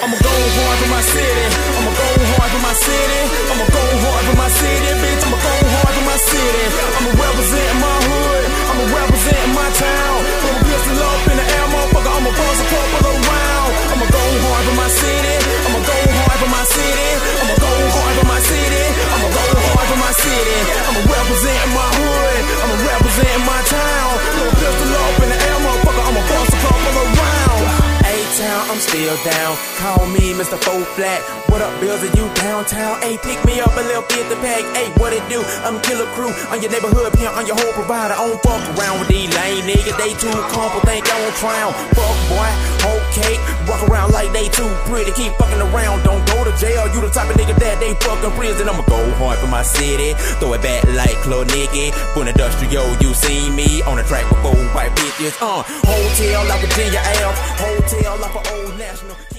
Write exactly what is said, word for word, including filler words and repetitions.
I'ma go hard for my city. I'ma go hard for my city. I'ma go hard for my city, bitch. I'ma go hard for my city. I'ma represent my hood. I'ma represent my town. Put a pistol up in the air, motherfucker. I'ma bust a couple around. I'ma go hard for my city. I'ma go hard for my city. I'ma go hard for my city. I'ma go hard for my city. I'ma represent my hood. I'ma represent my town. Put a pistol up in the air, motherfucker. I'ma bust a couple around. A-Town, I'm still down. Call me Mister Four Flat. What up, Bills? Are you downtown? Hey, pick me up a little bit the pack. Hey, what it do? I'm Killer Crew. On your neighborhood pimp, on your whole provider. I don't fuck around with these lame niggas. They too comfortable, think I won't drown. Fuck boy, whole cake. Walk around like they too pretty. Keep fucking around, don't go to jail. You the type of nigga that they fucking prison. I'ma go hard for my city. Throw it back like Claude Nicky. Boon Industrial, you seen me on the track with four white bitches. Uh, hotel like Virginia Ave. Hotel like an Old National.